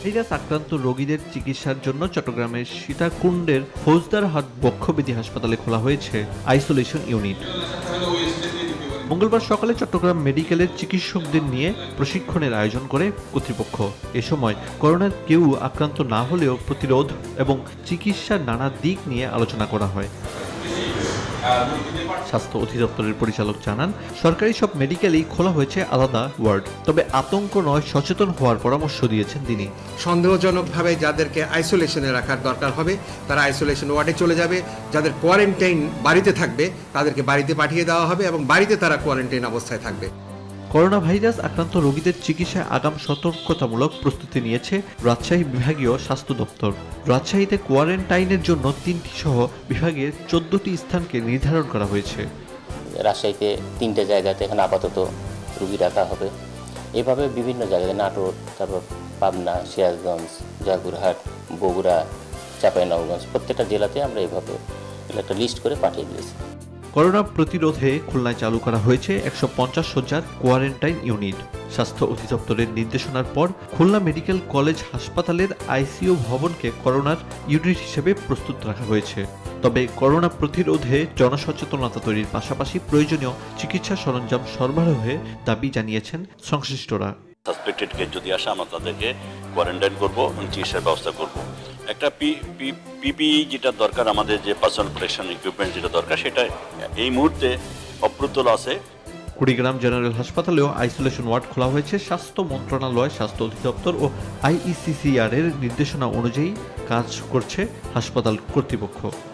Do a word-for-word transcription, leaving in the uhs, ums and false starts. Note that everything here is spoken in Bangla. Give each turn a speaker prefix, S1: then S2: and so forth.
S1: ভাইরাস আক্রান্ত রোগীদের চিকিৎসার জন্য চট্টগ্রামের সীতাকুণ্ডের ফৌজদারহাট বক্ষব্যাধি হাসপাতালে খোলা হয়েছে আইসোলেশন ইউনিট। মঙ্গলবার সকালে চট্টগ্রাম মেডিকেলের চিকিৎসকদের নিয়ে প্রশিক্ষণের আয়োজন করে কর্তৃপক্ষ। এ সময় করোনার কেউ আক্রান্ত না হলেও প্রতিরোধ এবং চিকিৎসার নানা দিক নিয়ে আলোচনা করা হয়। স্বাস্থ্য অধিদপ্তরের পরিচালক জানান, সরকারি সব মেডিকেলেই খোলা হয়েছে আলাদা ওয়ার্ড, তবে আতঙ্ক নয়, সচেতন হওয়ার পরামর্শ দিয়েছেন তিনি।
S2: সন্দেহজনকভাবে যাদেরকে আইসোলেশনে রাখার দরকার হবে তারা আইসোলেশন ওয়ার্ডে চলে যাবে, যাদের কোয়ারেন্টাইন বাড়িতে থাকবে তাদেরকে বাড়িতে পাঠিয়ে দেওয়া হবে এবং বাড়িতে তারা কোয়ারেন্টাইন অবস্থায় থাকবে।
S1: করোনা ভাইরাস আক্রান্ত রোগীদের চিকিৎসায় আগাম সতর্কতামূলক প্রস্তুতি নিয়েছে রাজশাহী বিভাগীয় স্বাস্থ্য দপ্তর। রাজশাহীতে কোয়ারেন্টাইনের জন্য তিনটি সহ বিভাগের চোদ্দটি স্থানকে নির্ধারণ করা হয়েছে।
S3: রাজশাহীতে তিনটে জায়গাতে এখানে আপাতত রোগী রাখা হবে। এভাবে বিভিন্ন জায়গায় নাটোর, তারপর পাবনা, সিরাজগঞ্জ, জয়পুরহাট, বগুড়া, চাঁপাইনবাবগঞ্জ প্রত্যেকটা জেলাতে আমরা এভাবে একটা লিস্ট করে পাঠিয়ে দিয়েছি।
S1: করোনা প্রতিরোধে খুলনায় চালু করা হয়েছে একশো পঞ্চাশ শয্যার কোয়ারেন্টাইন ইউনিট। স্বাস্থ্য অধিদপ্তরের নির্দেশনার পর খুলনা মেডিকেল কলেজ হাসপাতালের আইসিইউ ভবনকে করোনার ইউনিট হিসেবে প্রস্তুত রাখা হয়েছে। তবে করোনা প্রতিরোধে জনসচেতনতা তৈরির পাশাপাশি প্রয়োজনীয় চিকিৎসা সরঞ্জাম সরবরাহে দাবি জানিয়েছেন সংশ্লিষ্টরা।
S4: সাসপেক্টেড কেস যদি আসে আমরা তাদেরকে কোয়ারেন্টাইন করব এবং চিকিৎসার ব্যবস্থা করব। একটা পিপিই যেটা দরকার, আমাদের যে পার্সোনাল প্রোটেকশন ইকুইপমেন্ট যেটা দরকার, সেটা এই মুহূর্তে অপ্রতুল আছে।
S1: কুড়িগ্রাম জেনারেল হাসপাতালেও আইসোলেশন ওয়ার্ড খোলা হয়েছে। স্বাস্থ্য মন্ত্রণালয়, স্বাস্থ্য অধিদপ্তর ও আইইসিসিআর এর নির্দেশনা অনুযায়ী কাজ করছে হাসপাতাল কর্তৃপক্ষ।